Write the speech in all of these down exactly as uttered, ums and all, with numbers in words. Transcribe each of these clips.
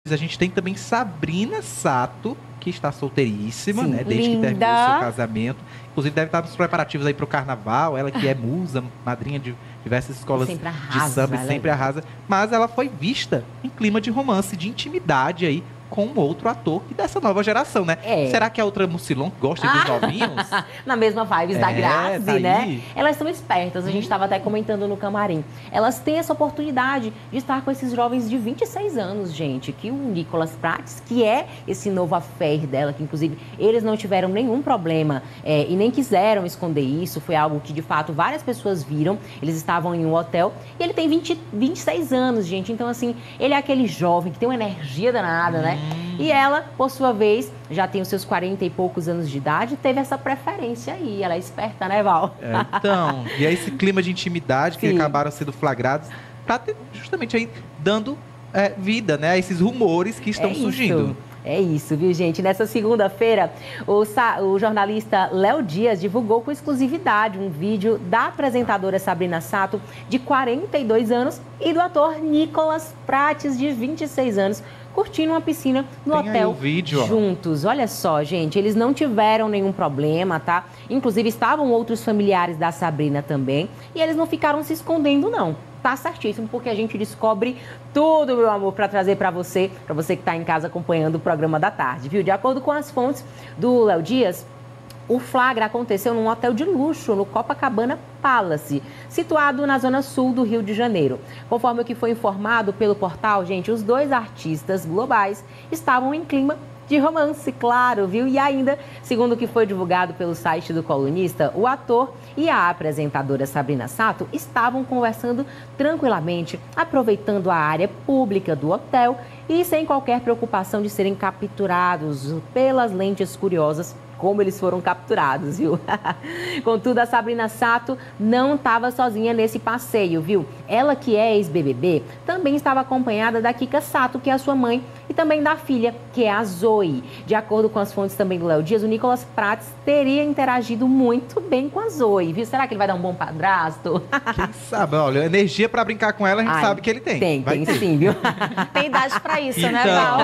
A gente tem também Sabrina Sato, que está solteiríssima, Sim, né? Desde linda. que terminou o seu casamento. Inclusive deve estar nos preparativos aí para o carnaval. Ela que é musa, madrinha de diversas escolas de samba e sempre arrasa. Mas ela foi vista em clima de romance, de intimidade aí, com um outro ator e dessa nova geração, né? É. Será que a outra Mucilon gosta dos novinhos? Na mesma vibes da É, Grazi, tá né? aí. Elas são espertas, a gente estava até comentando no camarim. Elas têm essa oportunidade de estar com esses jovens de vinte e seis anos, gente. Que o Nicolas Prates, que é esse novo affair dela, que inclusive eles não tiveram nenhum problema é, e nem quiseram esconder isso. Foi algo que, de fato, várias pessoas viram. Eles estavam em um hotel e ele tem vinte, vinte e seis anos, gente. Então, assim, ele é aquele jovem que tem uma energia danada, né? E ela, por sua vez, já tem os seus quarenta e poucos anos de idade, teve essa preferência aí. Ela é esperta, né, Val? É, então, e é esse clima de intimidade que Sim. acabaram sendo flagrados, pra ter justamente aí dando é, vida, né, a esses rumores que estão É surgindo. isso. É isso, viu, gente? Nessa segunda-feira, o, o jornalista Léo Dias divulgou com exclusividade um vídeo da apresentadora Sabrina Sato, de quarenta e dois anos, e do ator Nicolas Prates, de vinte e seis anos, curtindo uma piscina no Tem aí hotel o vídeo, ó. juntos. Olha só, gente, eles não tiveram nenhum problema, tá? Inclusive, estavam outros familiares da Sabrina também, e eles não ficaram se escondendo, não. Tá certíssimo, porque a gente descobre tudo, meu amor, para trazer para você, para você que está em casa acompanhando o programa da tarde, viu? De acordo com as fontes do Léo Dias, o flagra aconteceu num hotel de luxo no Copacabana Palace, situado na zona sul do Rio de Janeiro. Conforme o que foi informado pelo portal, gente, os dois artistas globais estavam em clima de romance, claro, viu? E ainda, segundo o que foi divulgado pelo site do colunista, o ator e a apresentadora Sabrina Sato estavam conversando tranquilamente, aproveitando a área pública do hotel e sem qualquer preocupação de serem capturados pelas lentes curiosas, como eles foram capturados, viu? Contudo, a Sabrina Sato não estava sozinha nesse passeio, viu? Ela, que é ex-B B B, também estava acompanhada da Kika Sato, que é a sua mãe, e também da filha, que é a Zoe. De acordo com as fontes também do Léo Dias, o Nicolas Prates teria interagido muito bem com a Zoe, viu? Será que ele vai dar um bom padrasto? Quem sabe? Olha, energia pra brincar com ela, a gente Ai, sabe que ele tem. Tem, Vai tem ter. sim, viu? Tem idade pra isso, né, Então. Val?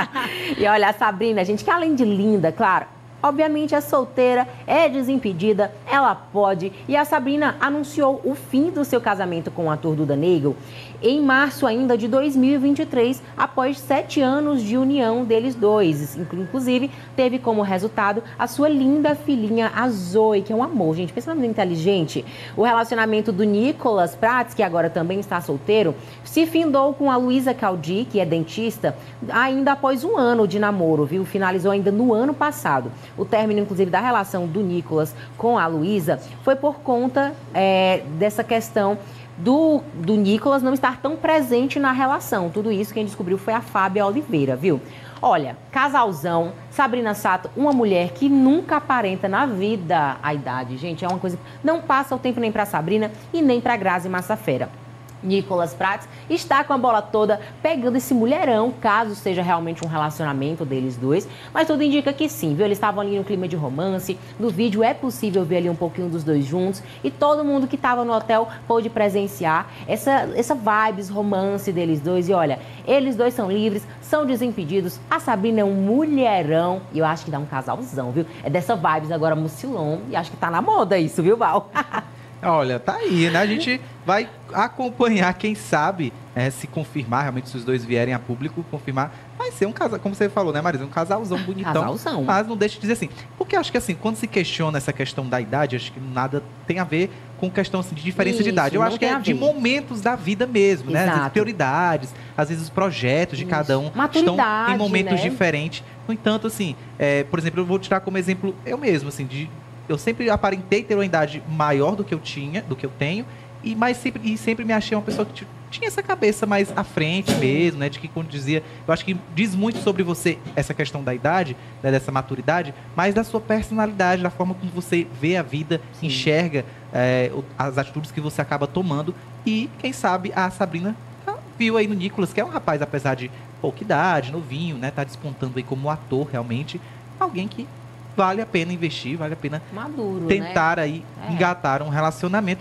E olha, a Sabrina, gente, que além de linda, claro, obviamente é solteira, é desimpedida, ela pode. E a Sabrina anunciou o fim do seu casamento com o ator Duda Nagel em março ainda de dois mil e vinte e três, após sete anos de união deles dois. Inclusive, teve como resultado a sua linda filhinha, a Zoe, que é um amor, gente. Pensa numa menina inteligente. O relacionamento do Nicolas Prates, que agora também está solteiro, se findou com a Luísa Caldi, que é dentista, ainda após um ano de namoro, viu? Finalizou ainda no ano passado. O término, inclusive, da relação do Nicolas com a Luísa foi por conta é, dessa questão do, do Nicolas não estar tão presente na relação. Tudo isso quem descobriu foi a Fábia Oliveira, viu? Olha, casalzão, Sabrina Sato, uma mulher que nunca aparenta na vida a idade. Gente, é uma coisa que não passa o tempo nem para Sabrina e nem para Grazi Massafera. Nicolas Prates está com a bola toda pegando esse mulherão, caso seja realmente um relacionamento deles dois. Mas tudo indica que sim, viu? Eles estavam ali no clima de romance. No vídeo é possível ver ali um pouquinho dos dois juntos. E todo mundo que estava no hotel pôde presenciar essa, essa vibes romance deles dois. E olha, eles dois são livres, são desimpedidos. A Sabrina é um mulherão. E eu acho que dá um casalzão, viu? É dessa vibes agora Mucilon. E acho que tá na moda isso, viu, Val? Olha, tá aí, né? A gente vai acompanhar, quem sabe, é, se confirmar, realmente, se os dois vierem a público, confirmar. Vai ser um casal, como você falou, né, Marisa? Um casalzão bonitão. Casalzão. Mas não deixe de dizer assim. Porque eu acho que, assim, quando se questiona essa questão da idade, acho que nada tem a ver com questão, assim, de diferença Isso, de idade. Eu não acho que tem é a de ver. momentos da vida mesmo, né? Às vezes Exato. prioridades, às vezes os projetos de Isso. cada um estão Maturidade, em momentos né? diferentes. No entanto, assim, é, por exemplo, eu vou tirar como exemplo eu mesmo, assim, de... Eu sempre aparentei ter uma idade maior do que eu tinha, do que eu tenho, e, mas sempre, e sempre me achei uma pessoa que tinha essa cabeça mais à frente mesmo, né? De que, quando dizia, eu acho que diz muito sobre você essa questão da idade, né, dessa maturidade, mas da sua personalidade, da forma como você vê a vida, Sim. enxerga é, as atitudes que você acaba tomando. E, quem sabe, a Sabrina viu aí no Nicolas, que é um rapaz, apesar de pouca idade, novinho, né? Tá despontando aí como ator, realmente, alguém que vale a pena investir, vale a pena Maduro, tentar né? aí É. engatar um relacionamento, mas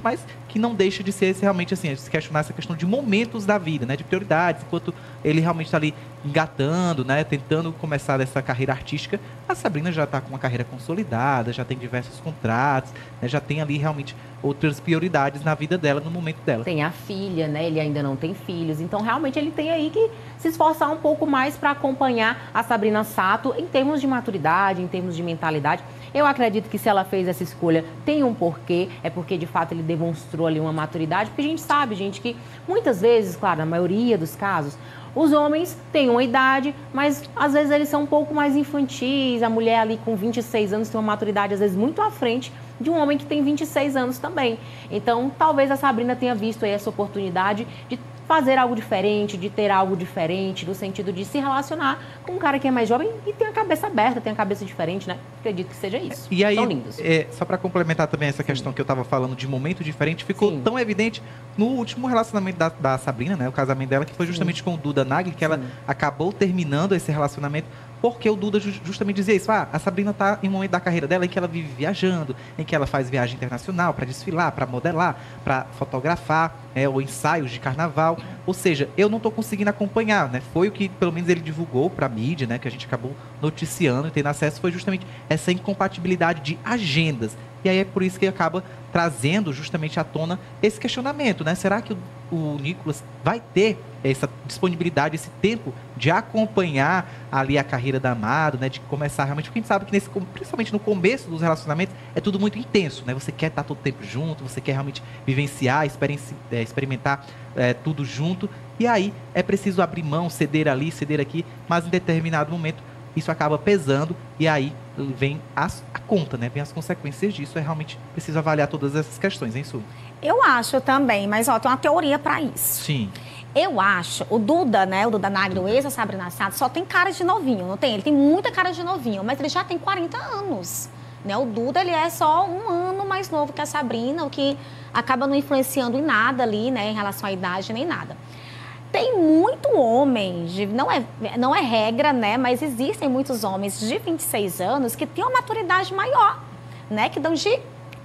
que não deixa de ser esse, realmente assim, se questionar essa questão de momentos da vida, né, de prioridades, enquanto ele realmente está ali engatando, né, tentando começar essa carreira artística, a Sabrina já está com uma carreira consolidada, já tem diversos contratos, né, já tem ali realmente outras prioridades na vida dela, no momento dela. Tem a filha, né, ele ainda não tem filhos, então realmente ele tem aí que se esforçar um pouco mais para acompanhar a Sabrina Sato em termos de maturidade, em termos de mentalidade. Eu acredito que se ela fez essa escolha, tem um porquê, é porque de fato ele demonstrou ali uma maturidade, porque a gente sabe, gente, que muitas vezes, claro, na maioria dos casos, os homens têm uma idade, mas às vezes eles são um pouco mais infantis, a mulher ali com vinte e seis anos tem uma maturidade às vezes muito à frente de um homem que tem vinte e seis anos também. Então, talvez a Sabrina tenha visto aí essa oportunidade de fazer algo diferente, de ter algo diferente, no sentido de se relacionar com um cara que é mais jovem e tem a cabeça aberta, tem a cabeça diferente, né? Acredito que seja isso. E aí, são lindos. É, só para complementar também essa questão Sim. que eu estava falando de momento diferente, ficou Sim. tão evidente no último relacionamento da, da Sabrina, né? O casamento dela, que foi justamente Sim. com o Duda Nagli, que Sim. ela acabou terminando esse relacionamento porque o Duda justamente dizia isso. Ah, a Sabrina está em um momento da carreira dela em que ela vive viajando, em que ela faz viagem internacional para desfilar, para modelar, para fotografar, é, ou ensaios de carnaval. Ou seja, eu não estou conseguindo acompanhar, né? Foi o que, pelo menos, ele divulgou para a mídia, né? Que a gente acabou noticiando e tendo acesso, foi justamente essa incompatibilidade de agendas. E aí é por isso que acaba trazendo justamente à tona esse questionamento, né? Será que o, o Nicolas vai ter essa disponibilidade, esse tempo de acompanhar ali a carreira da Amado, né? De começar realmente, porque a gente sabe que nesse, principalmente no começo dos relacionamentos, é tudo muito intenso, né? Você quer estar todo tempo junto, você quer realmente vivenciar, experienci, é, experimentar é, tudo junto, e aí é preciso abrir mão, ceder ali, ceder aqui, mas em determinado momento isso acaba pesando e aí vem as, a conta, né? Vem as consequências disso. É realmente preciso avaliar todas essas questões, hein, Su? Eu acho também, mas ó, tem uma teoria para isso. Sim. Eu acho, o Duda, né, o Duda Nagli, o ex da Sabrina Sato, só tem cara de novinho, não tem? Ele tem muita cara de novinho, mas ele já tem quarenta anos, né? O Duda, ele é só um ano mais novo que a Sabrina, o que acaba não influenciando em nada ali, né, em relação à idade nem nada. Tem muito homem, de, não, é, não é regra, né? Mas existem muitos homens de vinte e seis anos que têm uma maturidade maior, né? Que dão de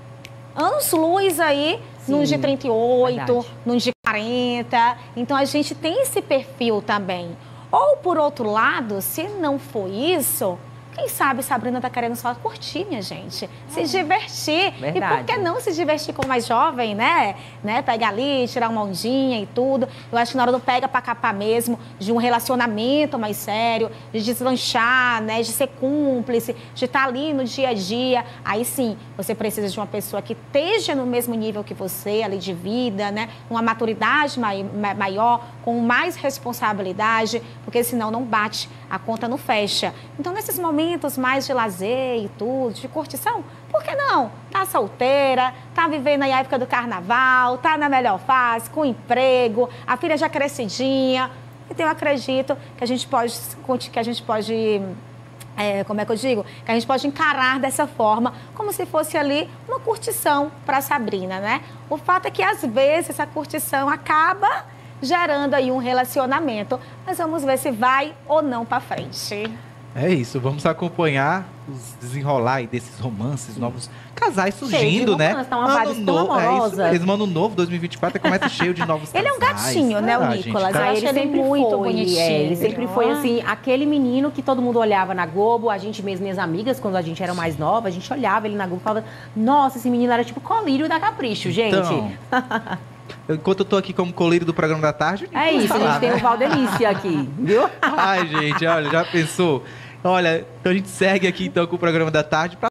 anos-luz aí, nos de trinta e oito, verdade. Nos de quarenta. Então, a gente tem esse perfil também. Ou, por outro lado, se não for isso... Quem sabe Sabrina tá querendo só curtir, minha gente. Se divertir. Verdade. E por que não se divertir com o mais jovem, né? né? Pegar ali, tirar uma ondinha e tudo. Eu acho que na hora do pega pra capar mesmo, de um relacionamento mais sério, de deslanchar, né? De ser cúmplice, de estar ali no dia a dia. Aí sim, você precisa de uma pessoa que esteja no mesmo nível que você, ali de vida, né? Uma maturidade mai maior, com mais responsabilidade, porque senão não bate, a conta não fecha. Então, nesses momentos mais de lazer e tudo, de curtição, por que não? Tá solteira, tá vivendo aí a época do carnaval, tá na melhor fase, com emprego, a filha já crescidinha. Então, eu acredito que a gente pode, que a gente pode é, como é que eu digo? Que a gente pode encarar dessa forma, como se fosse ali uma curtição para a Sabrina, né? O fato é que, às vezes, essa curtição acaba gerando aí um relacionamento. Mas vamos ver se vai ou não para frente. É isso, vamos acompanhar os desenrolar aí desses romances, novos casais surgindo, de romance, né? Tá uma ano novo, é isso mesmo, ano novo, dois mil e vinte e quatro, começa cheio de novos ele casais. Ele é um gatinho, né, o Nicolas? Gente, eu acho ele, ele muito foi, bonitinho. É, ele sempre foi, assim, aquele menino que todo mundo olhava na Globo, a gente mesmo, minhas amigas, quando a gente era mais nova, a gente olhava ele na Globo e falava, nossa, esse menino era tipo colírio da Capricho, gente. Então... Enquanto eu tô aqui como colírio do programa da tarde... É isso, falar, a gente né? tem o Valdelice aqui, viu? Ai, gente, olha, já pensou? Olha, então a gente segue aqui então com o programa da tarde. Pra